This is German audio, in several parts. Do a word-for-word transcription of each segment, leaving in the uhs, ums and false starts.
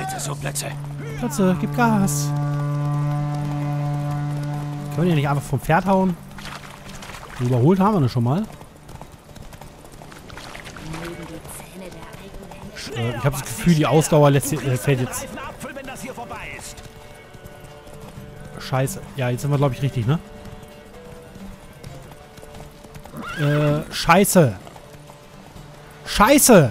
Plätze, so Plätze. Plätze, gib Gas. Können wir die nicht einfach vom Pferd hauen? Überholt haben wir das schon mal. Äh, ich habe das Gefühl, die Ausdauer lässt, äh, fällt jetzt. Scheiße. Ja, jetzt sind wir, glaube ich, richtig, ne? Äh, Scheiße. Scheiße!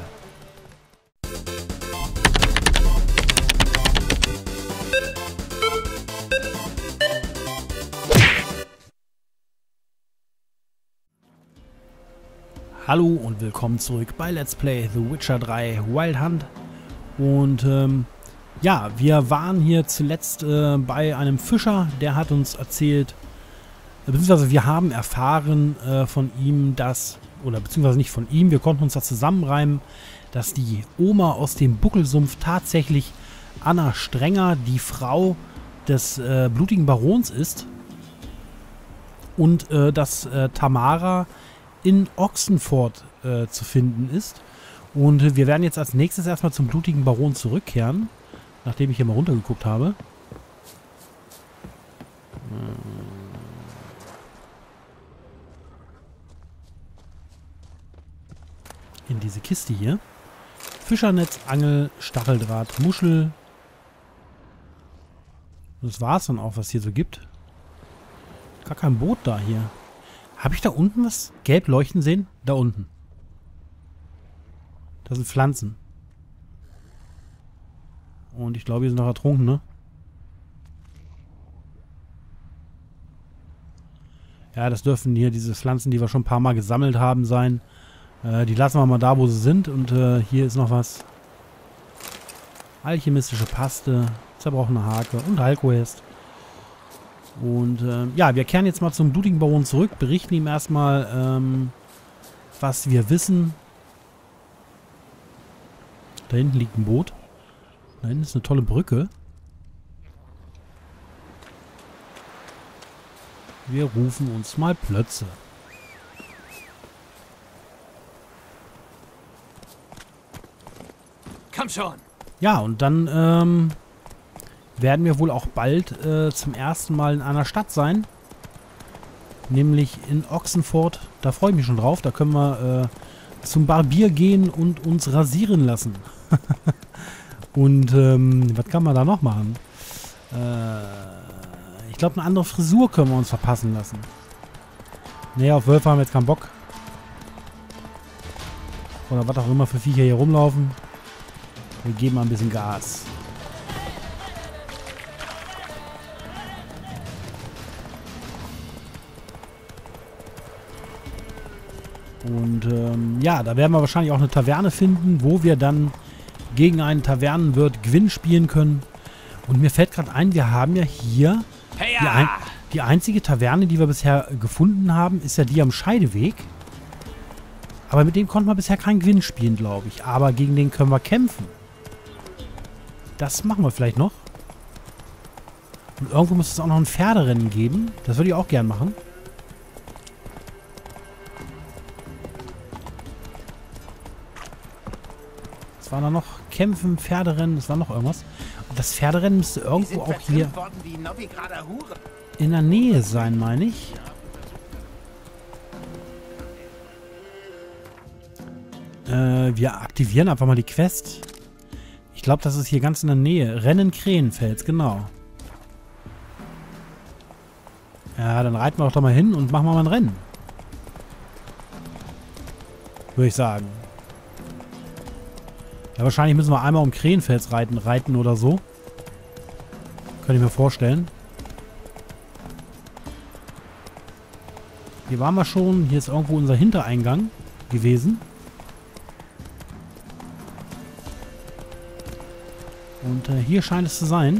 Hallo und willkommen zurück bei Let's Play The Witcher drei Wild Hunt. Und ähm, ja, wir waren hier zuletzt äh, bei einem Fischer, der hat uns erzählt, äh, beziehungsweise wir haben erfahren äh, von ihm, dass, oder beziehungsweise nicht von ihm, wir konnten uns das zusammenreimen, dass die Oma aus dem Buckelsumpf tatsächlich Anna Strenger, die Frau des äh, blutigen Barons ist. Und äh, dass äh, Tamara in Oxenford äh, zu finden ist. Und äh, wir werden jetzt als nächstes erstmal zum blutigen Baron zurückkehren, nachdem ich hier mal runtergeguckt habe. In diese Kiste hier. Fischernetz, Angel, Stacheldraht, Muschel. Das war es dann auch, was hier so gibt. Gar kein Boot da hier. Habe ich da unten was gelb leuchten sehen? Da unten. Das sind Pflanzen. Und ich glaube, die sind noch ertrunken, ne? Ja, das dürfen hier diese Pflanzen, die wir schon ein paar Mal gesammelt haben, sein. Äh, die lassen wir mal da, wo sie sind. Und äh, hier ist noch was. Alchemistische Paste, zerbrochene Hake und Alkohest. Und äh, ja, wir kehren jetzt mal zum blutigen Baron zurück, berichten ihm erstmal, ähm, was wir wissen. Da hinten liegt ein Boot. Da hinten ist eine tolle Brücke. Wir rufen uns mal Plötze. Komm schon! Ja, und dann, ähm... werden wir wohl auch bald äh, zum ersten Mal in einer Stadt sein. Nämlich in Oxenford. Da freue ich mich schon drauf. Da können wir äh, zum Barbier gehen und uns rasieren lassen. Und ähm, was kann man da noch machen? Äh, ich glaube, eine andere Frisur können wir uns verpassen lassen. Nee, auf Wölfe haben wir jetzt keinen Bock. Oder was auch immer für Viecher hier rumlaufen. Wir geben mal ein bisschen Gas. Und ähm, ja, da werden wir wahrscheinlich auch eine Taverne finden, wo wir dann gegen einen Tavernenwirt Gwyn spielen können. Und mir fällt gerade ein, wir haben ja hier die, ein, die einzige Taverne, die wir bisher gefunden haben, ist ja die am Scheideweg. Aber mit dem konnten wir bisher keinen Gwyn spielen, glaube ich. Aber gegen den können wir kämpfen. Das machen wir vielleicht noch. Und irgendwo muss es auch noch ein Pferderennen geben. Das würde ich auch gern machen. Es war da noch Kämpfen, Pferderennen, es war noch irgendwas. Und das Pferderennen müsste irgendwo auch hier in der Nähe sein, meine ich. Äh, wir aktivieren einfach mal die Quest. Ich glaube, das ist hier ganz in der Nähe. Rennen Krähenfels, genau. Ja, dann reiten wir doch da mal hin und machen wir mal ein Rennen. Würde ich sagen. Ja, wahrscheinlich müssen wir einmal um Krähenfels reiten, reiten oder so. Könnte ich mir vorstellen. Hier waren wir schon. Hier ist irgendwo unser Hintereingang gewesen. Und äh, hier scheint es zu sein.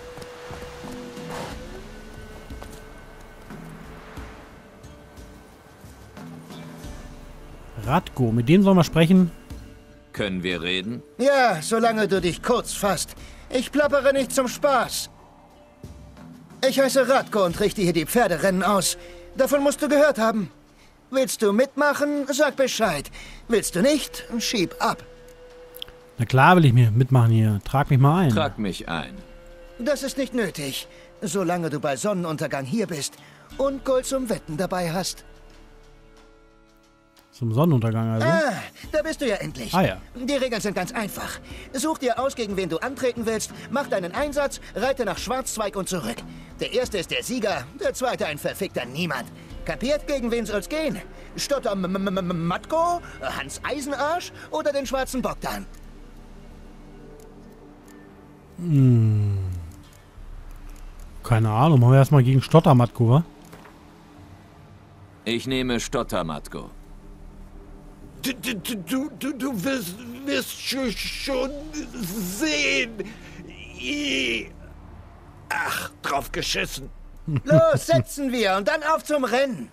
Radko, mit dem sollen wir sprechen. Können wir reden? Ja, solange du dich kurz fasst. Ich plappere nicht zum Spaß. Ich heiße Radko und richte hier die Pferderennen aus. Davon musst du gehört haben. Willst du mitmachen? Sag Bescheid. Willst du nicht? Schieb ab. Na klar will ich mir mitmachen hier. Trag mich mal ein. Trag mich ein. Das ist nicht nötig, solange du bei Sonnenuntergang hier bist und Gold zum Wetten dabei hast. Zum Sonnenuntergang also? Ah, da bist du ja endlich. Ah ja. Die Regeln sind ganz einfach. Such dir aus, gegen wen du antreten willst, mach deinen Einsatz, reite nach Schwarzzweig und zurück. Der erste ist der Sieger, der zweite ein verfickter Niemand. Kapiert, gegen wen soll's gehen? Stotter Matko, Hans Eisenarsch oder den schwarzen Bogdan? Hm. Keine Ahnung, machen wir erstmal gegen Stotter Matko, wa? Ich nehme Stotter Matko. Du, du, du, du, du wirst, wirst schon, schon sehen. I- Ach, drauf geschissen. Los, setzen wir und dann auf zum Rennen.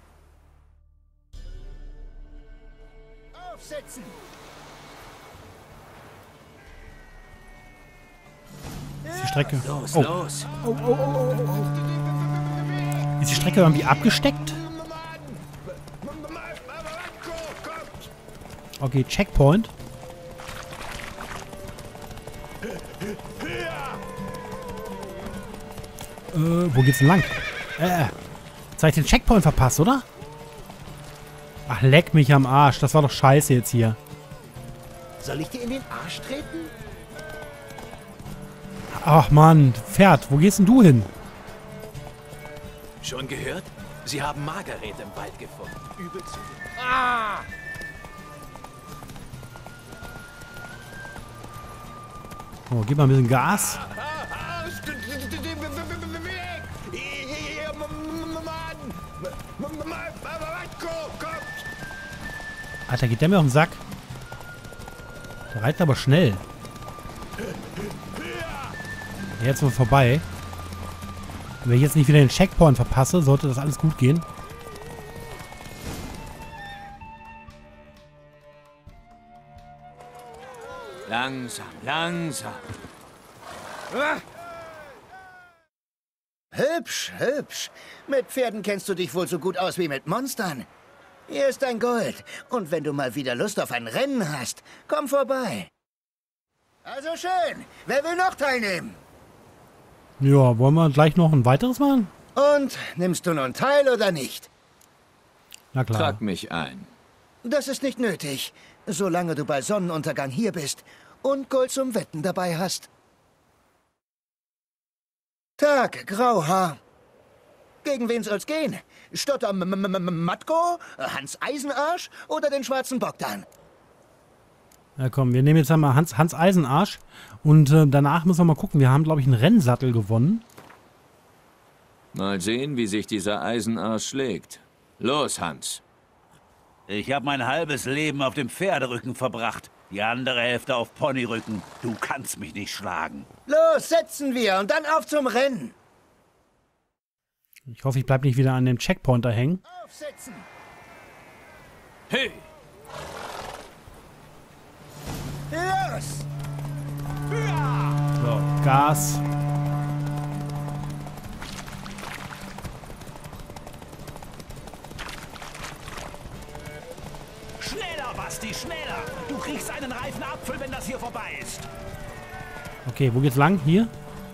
Aufsetzen. Ist die Strecke... Los, oh. los. Ist die Strecke irgendwie abgesteckt? Okay, Checkpoint. Äh, wo geht's denn lang? Äh, jetzt hab ich den Checkpoint verpasst, oder? Ach, leck mich am Arsch. Das war doch scheiße jetzt hier. Soll ich dir in den Arsch treten? Ach, Mann. Pferd, wo gehst denn du hin? Schon gehört? Sie haben Margaret im Wald gefunden. Übel zu. Ah! Oh, gib mal ein bisschen Gas. Alter, geht der mir auf den Sack? Der reitet aber schnell. Jetzt wird vorbei. Wenn ich jetzt nicht wieder den Checkpoint verpasse, sollte das alles gut gehen. Langsam, langsam. Hübsch, hübsch. Mit Pferden kennst du dich wohl so gut aus wie mit Monstern. Hier ist dein Gold. Und wenn du mal wieder Lust auf ein Rennen hast, komm vorbei. Also schön. Wer will noch teilnehmen? Ja, wollen wir gleich noch ein weiteres machen? Und nimmst du nun teil oder nicht? Na klar. Trag mich ein. Das ist nicht nötig, solange du bei Sonnenuntergang hier bist und Gold zum Wetten dabei hast. Tag, Grauhaar. Gegen wen soll's gehen? Stotter Matko, Hans Eisenarsch oder den schwarzen Bogdan? Ja komm, wir nehmen jetzt einmal Hans, Hans Eisenarsch. Und äh, danach müssen wir mal gucken. Wir haben, glaube ich, einen Rennsattel gewonnen. Mal sehen, wie sich dieser Eisenarsch schlägt. Los, Hans. Ich habe mein halbes Leben auf dem Pferderücken verbracht. Die andere Hälfte auf Ponyrücken. Du kannst mich nicht schlagen. Los, setzen wir und dann auf zum Rennen. Ich hoffe, ich bleibe nicht wieder an dem Checkpointer hängen. Aufsetzen. Hey! Los! So, Gas. Schneller, Basti, schneller! Du kriegst einen reifen Apfel, wenn das hier vorbei ist. Okay, wo geht's lang? Hier?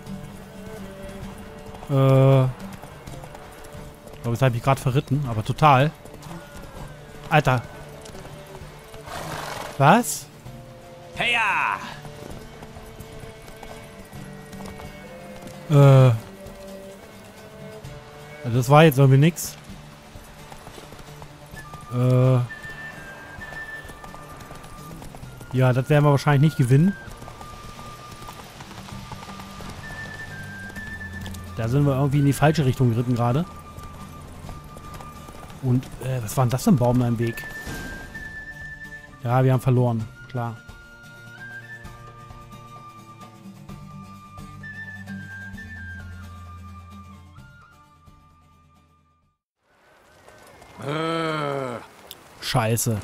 Äh. Ich glaube, jetzt habe ich gerade verritten, aber total. Alter. Was? Hey ja! Äh. Das war jetzt irgendwie nix. Äh. Ja, das werden wir wahrscheinlich nicht gewinnen. Da sind wir irgendwie in die falsche Richtung geritten gerade. Und, äh, was war denn das für ein Baum da im Weg? Ja, wir haben verloren. Klar. Scheiße.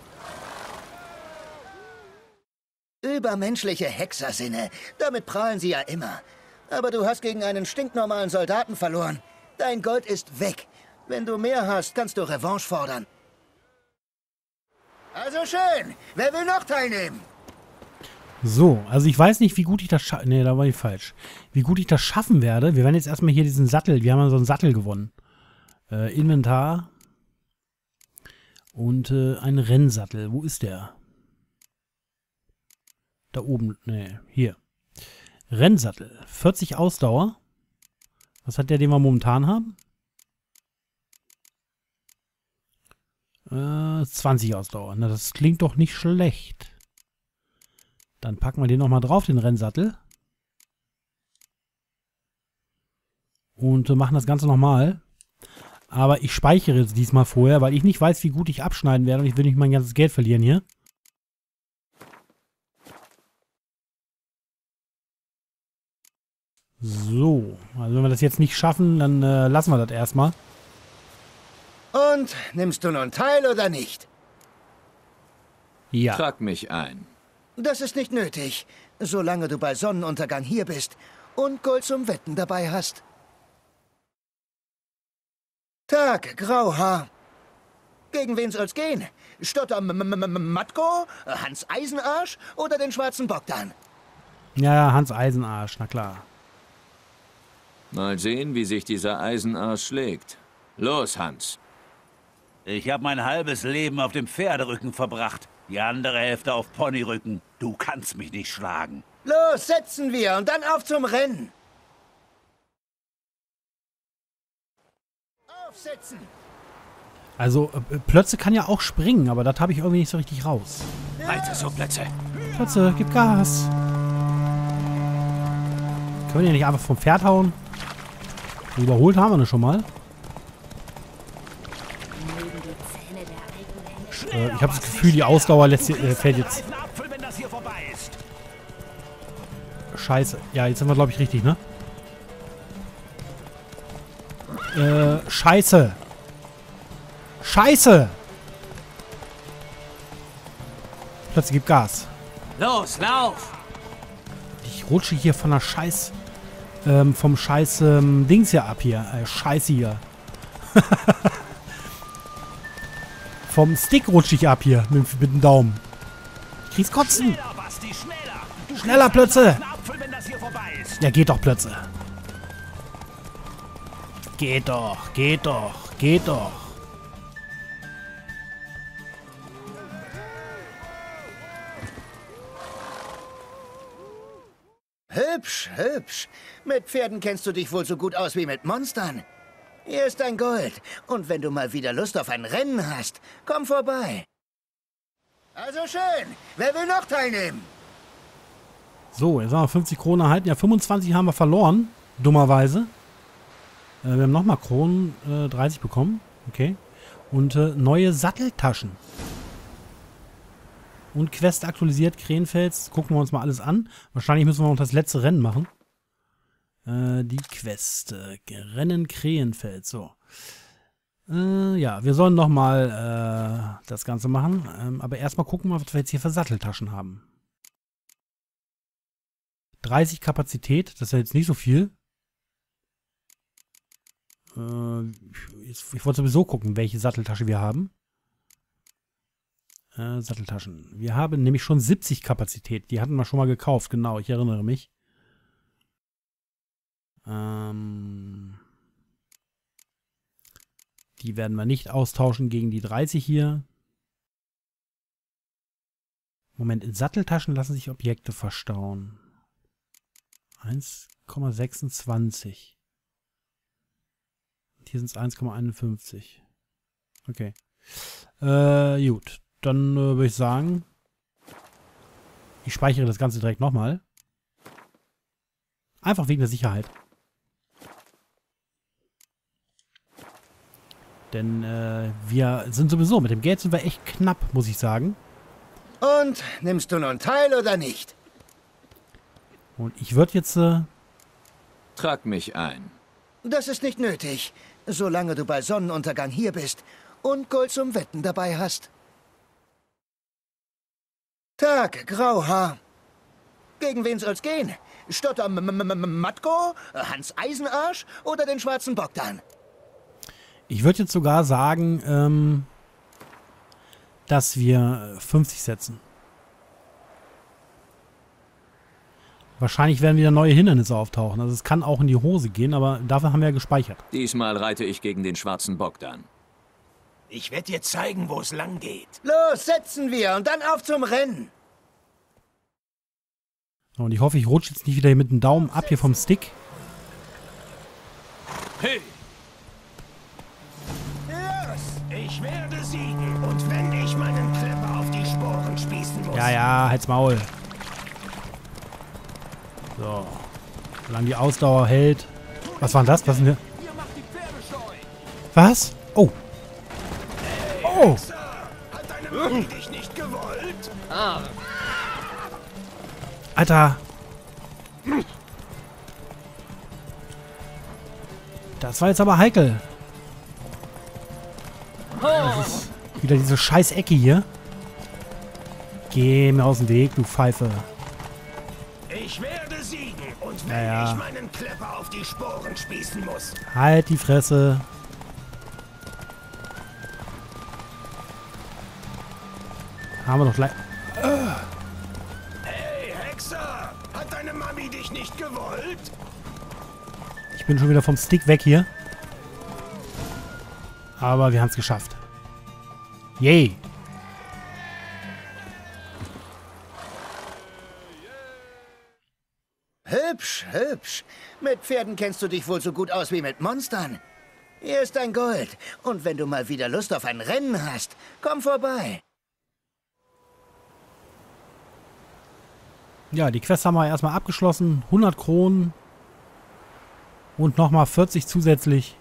Übermenschliche Hexersinne. Damit prahlen sie ja immer. Aber du hast gegen einen stinknormalen Soldaten verloren. Dein Gold ist weg. Wenn du mehr hast, kannst du Revanche fordern. Also schön. Wer will noch teilnehmen? So, also ich weiß nicht, wie gut ich das schaffen... Ne, da war ich falsch. Wie gut ich das schaffen werde. Wir werden jetzt erstmal hier diesen Sattel... Wir haben ja so einen Sattel gewonnen. Äh, Inventar. Und äh, ein Rennsattel. Wo ist der? Da oben. Ne, hier. Rennsattel. vierzig Ausdauer. Was hat der, den wir momentan haben? Äh, zwanzig Ausdauer. Na, das klingt doch nicht schlecht. Dann packen wir den nochmal drauf, den Rennsattel. Und äh, machen das Ganze nochmal. Aber ich speichere jetzt diesmal vorher, weil ich nicht weiß, wie gut ich abschneiden werde. Und ich will nicht mein ganzes Geld verlieren hier. So. Also wenn wir das jetzt nicht schaffen, dann äh, lassen wir das erstmal. Und nimmst du nun teil oder nicht? Ja. Trag mich ein. Das ist nicht nötig, solange du bei Sonnenuntergang hier bist und Gold zum Wetten dabei hast. Tag, Grauhaar. Gegen wen soll's gehen? Stotter Matko, Hans Eisenarsch oder den schwarzen Bogdan? Ja, ja, Hans Eisenarsch, na klar. Mal sehen, wie sich dieser Eisenarsch schlägt. Los, Hans. Ich habe mein halbes Leben auf dem Pferderücken verbracht. Die andere Hälfte auf Ponyrücken. Du kannst mich nicht schlagen. Los, setzen wir und dann auf zum Rennen. Aufsetzen. Also, äh, Plötze kann ja auch springen, aber das habe ich irgendwie nicht so richtig raus. Weiter so, Plötze. Plötze, gib Gas. Können wir den nicht einfach vom Pferd hauen? Überholt haben wir ihn schon mal. Äh, ich habe das Gefühl, die Ausdauer lässt, äh, fällt jetzt. Scheiße. Ja, jetzt sind wir, glaube ich, richtig, ne? Äh, Scheiße. Scheiße! Plötzlich gibt Gas. Los, lauf! Ich rutsche hier von der Scheiß... Ähm, vom Scheiß ähm, Dings hier ab hier. Äh, Scheiße hier. Vom Stick rutsche ich ab hier mit, mit dem Daumen. Ich krieg's kotzen. Schneller, Basti, schneller! Schneller, Plötze! Apfel, wenn das hier vorbei ist. Ja, geht doch, Plötze. Geht doch, geht doch, geht doch. Hübsch, hübsch. Mit Pferden kennst du dich wohl so gut aus wie mit Monstern. Hier ist dein Gold. Und wenn du mal wieder Lust auf ein Rennen hast, komm vorbei. Also schön. Wer will noch teilnehmen? So, jetzt haben wir fünfzig Kronen erhalten. Ja, fünfundzwanzig haben wir verloren. Dummerweise. Äh, wir haben nochmal Kronen äh, dreißig bekommen. Okay. Und äh, neue Satteltaschen. Und Quest aktualisiert, Krähenfels. Gucken wir uns mal alles an. Wahrscheinlich müssen wir noch das letzte Rennen machen. Äh, die Quest. Äh, Rennen Krähenfels. So. Äh, ja, wir sollen nochmal äh, das Ganze machen. Ähm, aber erstmal gucken wir, was wir jetzt hier für Satteltaschen haben. dreißig Kapazität. Das ist ja jetzt nicht so viel. Äh, ich, ich wollte sowieso gucken, welche Satteltasche wir haben. Äh, Satteltaschen. Wir haben nämlich schon siebzig Kapazität. Die hatten wir schon mal gekauft. Genau, ich erinnere mich. Ähm, die werden wir nicht austauschen gegen die dreißig hier. Moment, in Satteltaschen lassen sich Objekte verstauen. eins Komma sechsundzwanzig. Und hier sind es eins Komma einundfünfzig. Okay. Äh, gut. Dann äh, würde ich sagen, ich speichere das Ganze direkt nochmal. Einfach wegen der Sicherheit. Denn äh, wir sind sowieso, mit dem Geld sind wir echt knapp, muss ich sagen. Und nimmst du nun teil oder nicht? Und ich würde jetzt... Äh, Trag mich ein. Das ist nicht nötig, solange du bei Sonnenuntergang hier bist und Gold zum Wetten dabei hast. Tag, Grauhaar. Gegen wen soll's gehen? Stotter Matko, Hans Eisenarsch oder den schwarzen Bogdan? ich würde jetzt sogar sagen, ähm, dass wir fünfzig setzen. Wahrscheinlich werden wieder neue Hindernisse auftauchen. Also es kann auch in die Hose gehen, aber dafür haben wir ja gespeichert. Diesmal reite ich gegen den schwarzen Bogdan. Ich werde dir zeigen, wo es lang geht. Los, setzen wir und dann auf zum Rennen. Und ich hoffe, ich rutsche jetzt nicht wieder mit dem Daumen ab hier vom Stick. Hey! Los! Ich werde siegen. Und wenn ich meinen Klepper auf die Sporen spießen muss. Ja, ja, halt's Maul. So. Solange die Ausdauer hält. Was war denn das? Was sind wir? Ihr macht die Pferde scheu. Was? Oh. Oh. Hat deine Mami dich nicht gewollt? Ah. Alter. Das war jetzt aber heikel. Das ist wieder diese scheiß Ecke hier. Geh mir aus dem Weg, du Pfeife. Ich werde siegen. Und wenn Ja, ja. ich meinen Klepper auf die Sporen spießen muss. Halt die Fresse. Haben wir doch gleich. Hey, Hexer! Hat deine Mami dich nicht gewollt? Ich bin schon wieder vom Stick weg hier. Aber wir haben es geschafft. Yay. Hübsch, hübsch. Mit Pferden kennst du dich wohl so gut aus wie mit Monstern. Hier ist dein Gold. Und wenn du mal wieder Lust auf ein Rennen hast, komm vorbei. Ja, die Quest haben wir erstmal abgeschlossen. hundert Kronen. Und nochmal vierzig zusätzlich.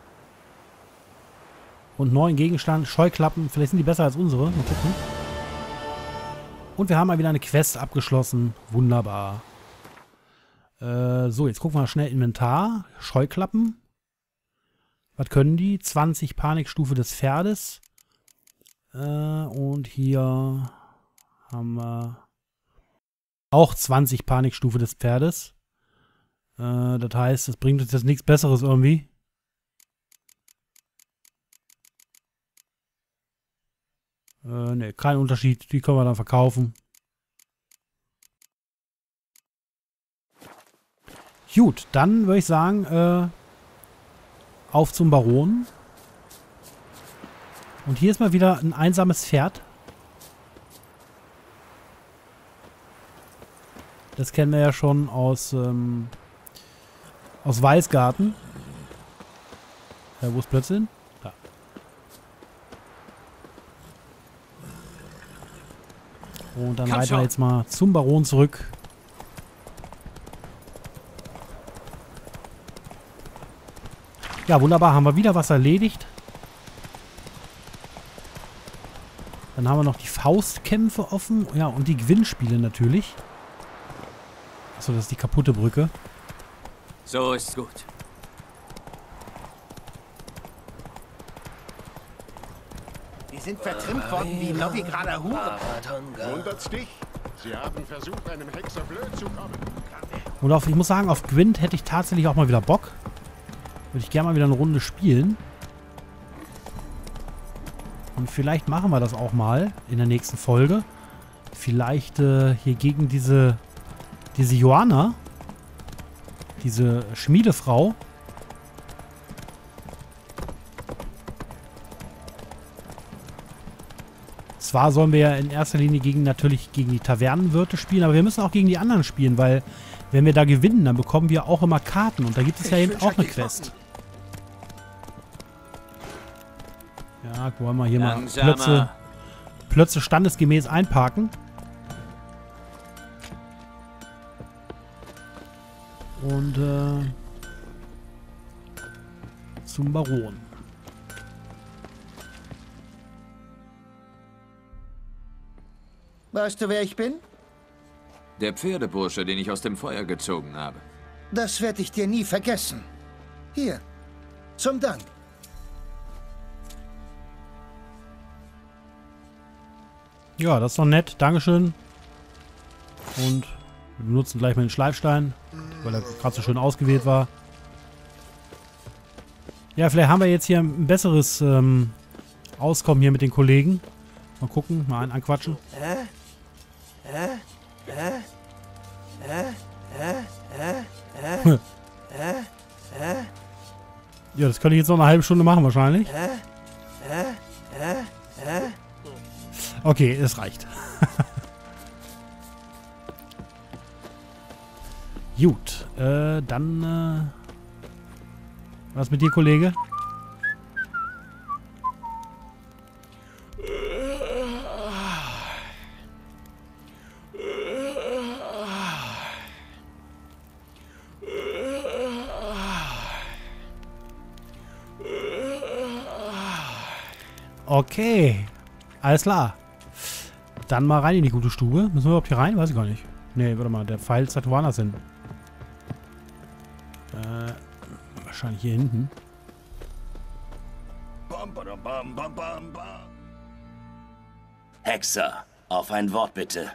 Und neuen Gegenstand. Scheuklappen. Vielleicht sind die besser als unsere. Mal gucken. Und wir haben mal wieder eine Quest abgeschlossen. Wunderbar. Äh, so, jetzt gucken wir mal schnell Inventar. Scheuklappen. Was können die? zwanzig Panikstufe des Pferdes. Äh, und hier haben wir auch zwanzig Panikstufe des Pferdes. Äh, das heißt, das bringt uns jetzt nichts Besseres irgendwie. Äh, ne, kein Unterschied. Die können wir dann verkaufen. Gut, dann würde ich sagen, äh, auf zum Baron. Und hier ist mal wieder ein einsames Pferd. Das kennen wir ja schon aus, ähm, aus Weißgarten. Ja, wo ist Plötzchen? Da. Und dann Komm reiten wir schon. jetzt mal zum Baron zurück. Ja, wunderbar. Haben wir wieder was erledigt. Dann haben wir noch die Faustkämpfe offen. Ja, und die Gewinnspiele natürlich. Achso, das ist die kaputte Brücke. So ist's gut. Die sind vertrimmt worden wie Novigrader Huren. Wundert's dich? Sie haben versucht, einem Hexer blöd zu kommen. Und auf, ich muss sagen, auf Gwent hätte ich tatsächlich auch mal wieder Bock. Würde ich gerne mal wieder eine Runde spielen. Und vielleicht machen wir das auch mal in der nächsten Folge. Vielleicht äh, hier gegen diese, diese Joanna. Diese Schmiedefrau. Zwar sollen wir ja in erster Linie gegen natürlich gegen die Tavernenwirte spielen, aber wir müssen auch gegen die anderen spielen, weil wenn wir da gewinnen, dann bekommen wir auch immer Karten. Und da gibt es ja eben auch eine Quest. Ja, wollen wir hier Langsamer. mal Plötze, Plötze standesgemäß einparken. Und äh, zum Baron. Weißt du, wer ich bin? Der Pferdebursche, den ich aus dem Feuer gezogen habe. Das werde ich dir nie vergessen. Hier, zum Dank. Ja, das ist doch nett. Dankeschön. Und wir benutzen gleich mal den Schleifstein, weil er gerade so schön ausgewählt war. Ja, vielleicht haben wir jetzt hier ein besseres ähm, Auskommen hier mit den Kollegen. Mal gucken, mal einen anquatschen. Ja, das könnte ich jetzt noch eine halbe Stunde machen wahrscheinlich. Okay, es reicht. Gut, äh, dann, äh, was mit dir, Kollege? Okay, alles klar. Dann mal rein in die gute Stube. Müssen wir überhaupt hier rein? Weiß ich gar nicht. Nee, warte mal, der Pfeil zeigt woanders hin. Äh, wahrscheinlich hier hinten. Hexer, auf ein Wort bitte.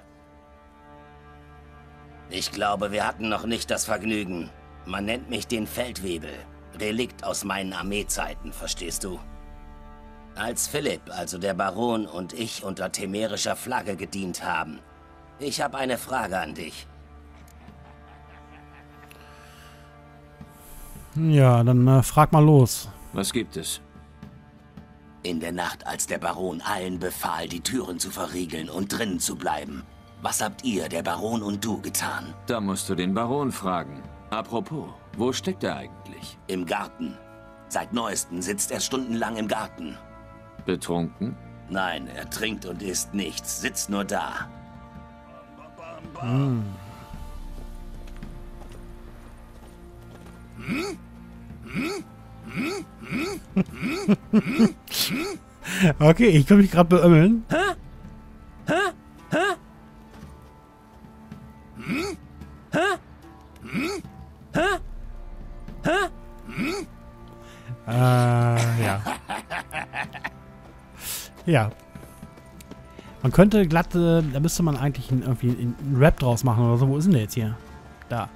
Ich glaube, wir hatten noch nicht das Vergnügen. Man nennt mich den Feldwebel. Relikt aus meinen Armeezeiten, verstehst du? Als Philipp, also der Baron und ich unter temerischer Flagge gedient haben. Ich habe eine Frage an dich. Ja, dann äh, frag mal los. Was gibt es? In der Nacht, als der Baron allen befahl, die Türen zu verriegeln und drinnen zu bleiben, was habt ihr, der Baron und du, getan? Da musst du den Baron fragen. Apropos, wo steckt er eigentlich? Im Garten. Seit Neuestem sitzt er stundenlang im Garten. Betrunken? Nein, er trinkt und isst nichts, sitzt nur da. Hm. Okay, ich kann mich gerade beömmeln. Hä? Hä? Hä? Hä? Hä? Hä? Äh, ja. Ja. Man könnte glatt, äh, da müsste man eigentlich ein, irgendwie einen Rap draus machen oder so. Wo ist denn der jetzt hier? Da.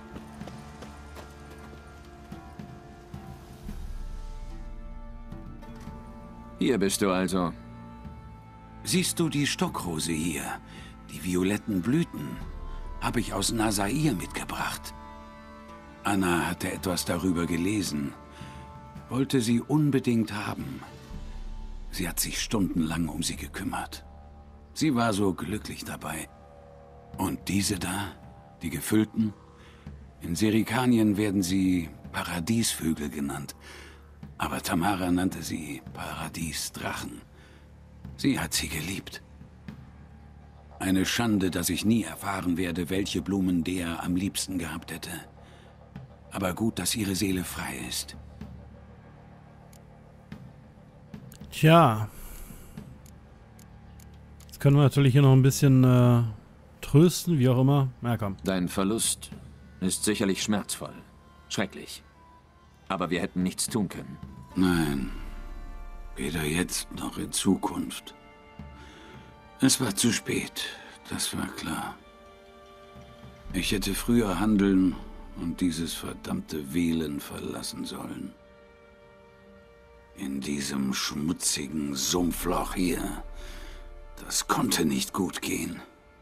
Hier bist du also. Siehst du die Stockrose hier? Die violetten Blüten habe ich aus Nasair mitgebracht. Anna hatte etwas darüber gelesen. Wollte sie unbedingt haben. Sie hat sich stundenlang um sie gekümmert. Sie war so glücklich dabei. Und diese da, die gefüllten? In Serikanien werden sie Paradiesvögel genannt. Aber Tamara nannte sie Paradiesdrachen. Sie hat sie geliebt. Eine Schande, dass ich nie erfahren werde, welche Blumen der am liebsten gehabt hätte. Aber gut, dass ihre Seele frei ist. Tja. Jetzt können wir natürlich hier noch ein bisschen äh, trösten, wie auch immer. Na komm. Dein Verlust ist sicherlich schmerzvoll. Schrecklich. Aber wir hätten nichts tun können. Nein. Weder jetzt noch in Zukunft. Es war zu spät. Das war klar. Ich hätte früher handeln und dieses verdammte Wählen verlassen sollen. In diesem schmutzigen Sumpfloch hier. Das konnte nicht gut gehen.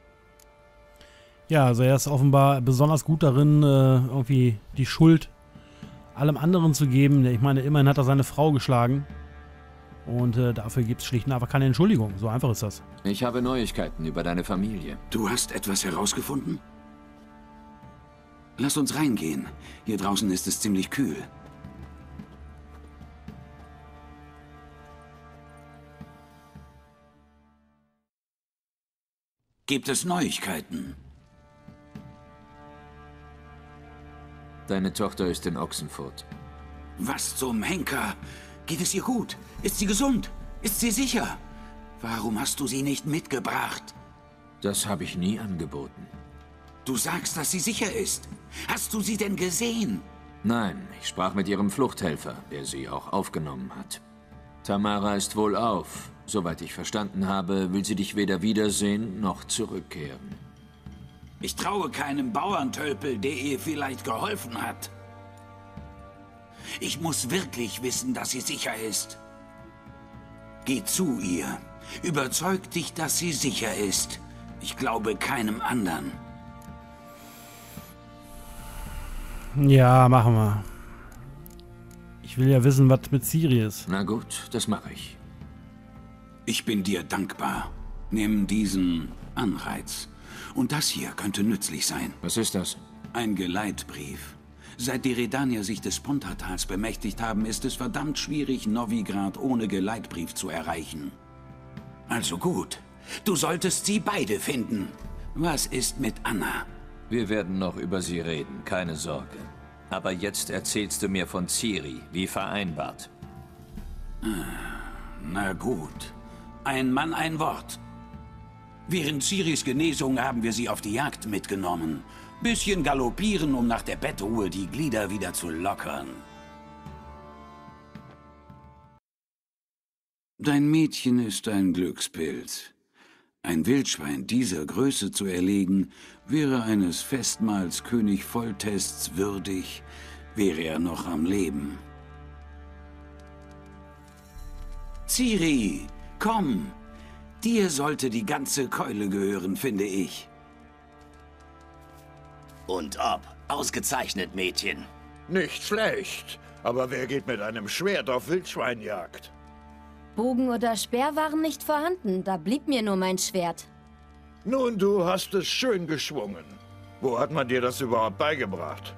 Ja, also er ist offenbar besonders gut darin, äh, irgendwie die Schuld allem anderen zu geben. Ich meine, immerhin hat er seine Frau geschlagen. Und äh, dafür gibt es schlicht und einfach keine Entschuldigung. So einfach ist das. Ich habe Neuigkeiten über deine Familie. Du hast etwas herausgefunden? Lass uns reingehen. Hier draußen ist es ziemlich kühl. Gibt es Neuigkeiten? Deine Tochter ist in Ochsenfurt. Was zum Henker? Geht es ihr gut? Ist sie gesund? Ist sie sicher? Warum hast du sie nicht mitgebracht? Das habe ich nie angeboten. Du sagst, dass sie sicher ist. Hast du sie denn gesehen? Nein, ich sprach mit ihrem Fluchthelfer, der sie auch aufgenommen hat. Tamara ist wohlauf. Soweit ich verstanden habe, will sie dich weder wiedersehen noch zurückkehren. Ich traue keinem Bauerntölpel, der ihr vielleicht geholfen hat. Ich muss wirklich wissen, dass sie sicher ist. Geh zu ihr. Überzeug dich, dass sie sicher ist. Ich glaube keinem anderen. Ja, machen wir. Ich will ja wissen, was mit Ciri ist. Na gut, das mache ich. Ich bin dir dankbar. Nimm diesen Anreiz. Und das hier könnte nützlich sein. Was ist das? Ein Geleitbrief. Seit die Redanier sich des Pontatals bemächtigt haben, ist es verdammt schwierig, Novigrad ohne Geleitbrief zu erreichen. Also gut. Du solltest sie beide finden. Was ist mit Anna? Wir werden noch über sie reden, keine Sorge. Aber jetzt erzählst du mir von Ciri, wie vereinbart. Na gut. Ein Mann, ein Wort. Während Ciris Genesung haben wir sie auf die Jagd mitgenommen. Bisschen galoppieren, um nach der Bettruhe die Glieder wieder zu lockern. Dein Mädchen ist ein Glückspilz. Ein Wildschwein dieser Größe zu erlegen, wäre eines Festmahls König Foltests würdig, wäre er noch am Leben. Ciri, komm! Dir sollte die ganze Keule gehören, finde ich. Und ob. Ausgezeichnet, Mädchen. Nicht schlecht. Aber wer geht mit einem Schwert auf Wildschweinjagd? Bogen oder Speer waren nicht vorhanden, da blieb mir nur mein Schwert. Nun, du hast es schön geschwungen. Wo hat man dir das überhaupt beigebracht?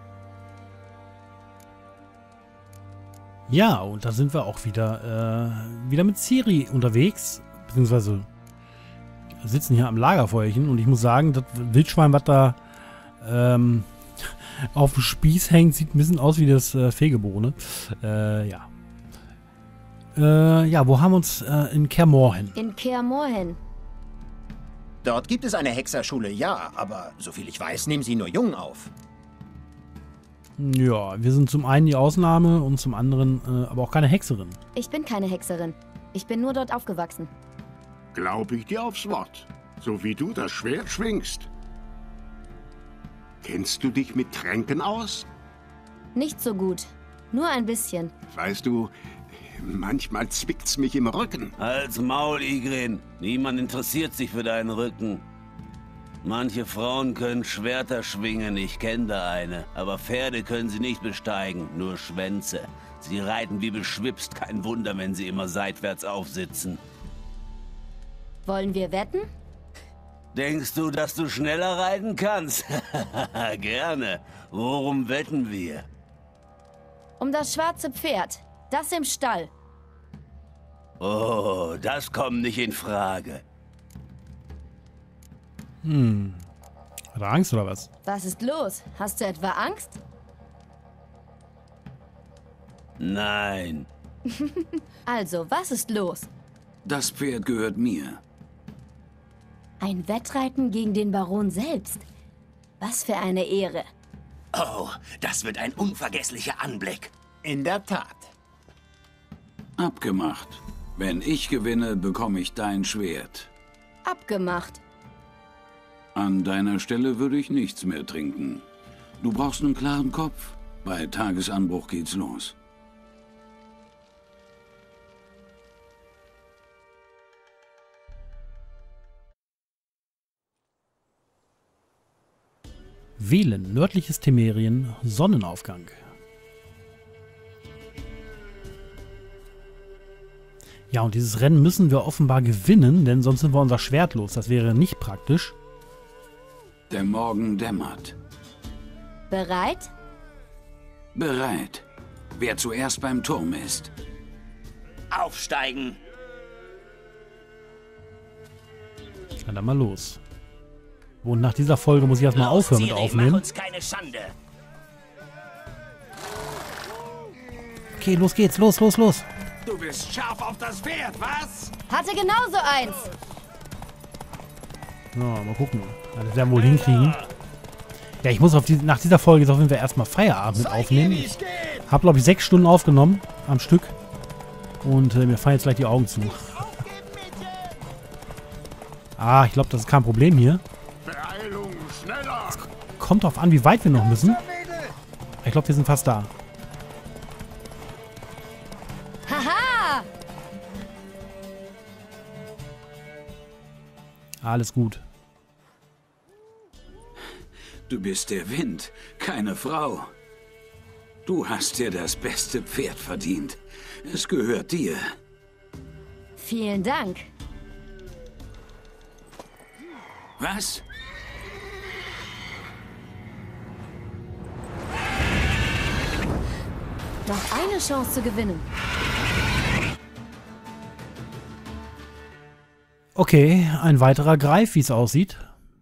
Ja, und da sind wir auch wieder, äh, wieder mit Ciri unterwegs. Beziehungsweise sitzen hier am Lagerfeuerchen. Und ich muss sagen, das Wildschwein, was da ähm, auf dem Spieß hängt, sieht ein bisschen aus wie das äh, Fegebohne. Äh, ja. Äh, ja, wo haben wir uns äh, in Kaer Morhen? In Kaer Morhen. Dort gibt es eine Hexerschule, ja, aber soviel ich weiß, nehmen sie nur Jungen auf. Ja, wir sind zum einen die Ausnahme und zum anderen äh, aber auch keine Hexerin. Ich bin keine Hexerin. Ich bin nur dort aufgewachsen. Glaube ich dir aufs Wort. So wie du das Schwert schwingst. Kennst du dich mit Tränken aus? Nicht so gut. Nur ein bisschen. Weißt du, manchmal zwickt's mich im Rücken. Als Maul, Ygrin. Niemand interessiert sich für deinen Rücken. Manche Frauen können Schwerter schwingen, ich kenne da eine. Aber Pferde können sie nicht besteigen, nur Schwänze. Sie reiten wie beschwipst, kein Wunder, wenn sie immer seitwärts aufsitzen. Wollen wir wetten? Denkst du, dass du schneller reiten kannst? Gerne. Worum wetten wir? Um das schwarze Pferd. Das im Stall. Oh, das kommt nicht in Frage. Hm. Hat er Angst oder was? Was ist los? Hast du etwa Angst? Nein. Also, was ist los? Das Pferd gehört mir. Ein Wettreiten gegen den Baron selbst. Was für eine Ehre. Oh, das wird ein unvergesslicher Anblick. In der Tat. Abgemacht. Wenn ich gewinne, bekomme ich dein Schwert. Abgemacht. An deiner Stelle würde ich nichts mehr trinken. Du brauchst einen klaren Kopf. Bei Tagesanbruch geht's los. Wählen, nördliches Temerien, Sonnenaufgang. Ja, und dieses Rennen müssen wir offenbar gewinnen, denn sonst sind wir unser Schwert los. Das wäre nicht praktisch. Der Morgen dämmert. Bereit? Bereit. Wer zuerst beim Turm ist. Aufsteigen! Na dann mal los. Und nach dieser Folge muss ich erstmal aufhören mit Ciri, aufnehmen. mach uns keine Schande. Okay, los geht's, los, los, los. Du bist scharf auf das Pferd, was? Hatte genauso eins. So, mal gucken. Ja, das werden wir wohl hinkriegen. Ja, ich muss auf die, nach dieser Folge jetzt auf jeden Fall erstmal Feierabend mit aufnehmen. Ich habe, glaube ich, sechs Stunden aufgenommen am Stück. Und äh, mir fallen jetzt gleich die Augen zu. Ah, ich glaube, das ist kein Problem hier. Beeilung, schneller! Kommt drauf an, wie weit wir noch müssen. Ich glaube, wir sind fast da. Haha! Alles gut. Du bist der Wind, keine Frau. Du hast dir das beste Pferd verdient. Es gehört dir. Vielen Dank. Was? Noch eine Chance zu gewinnen. Okay, ein weiterer Greif, wie es aussieht.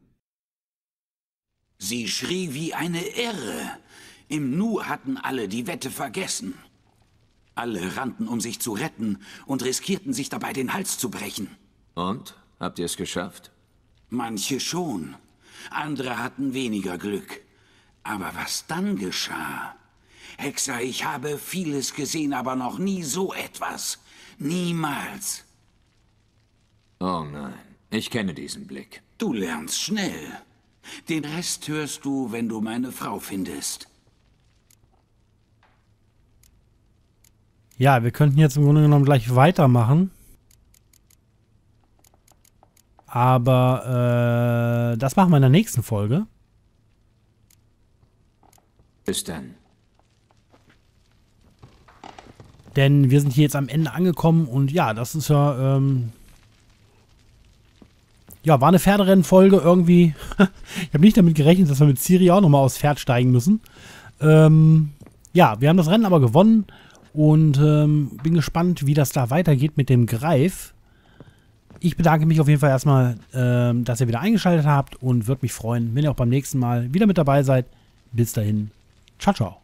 Sie schrie wie eine Irre. Im Nu hatten alle die Wette vergessen. Alle rannten, um sich zu retten und riskierten sich dabei, den Hals zu brechen. Und? Habt ihr es geschafft? Manche schon. Andere hatten weniger Glück. Aber was dann geschah? Hexer, ich habe vieles gesehen, aber noch nie so etwas. Niemals. Oh nein, ich kenne diesen Blick. Du lernst schnell. Den Rest hörst du, wenn du meine Frau findest. Ja, wir könnten jetzt im Grunde genommen gleich weitermachen. Aber äh, das machen wir in der nächsten Folge. Bis dann. Denn wir sind hier jetzt am Ende angekommen und ja, das ist ja, ähm, ja, war eine Pferderennenfolge irgendwie. Ich habe nicht damit gerechnet, dass wir mit Ciri auch nochmal aufs Pferd steigen müssen. Ähm, ja, wir haben das Rennen aber gewonnen und ähm, bin gespannt, wie das da weitergeht mit dem Greif. Ich bedanke mich auf jeden Fall erstmal, ähm, dass ihr wieder eingeschaltet habt und würde mich freuen, wenn ihr auch beim nächsten Mal wieder mit dabei seid. Bis dahin, ciao, ciao.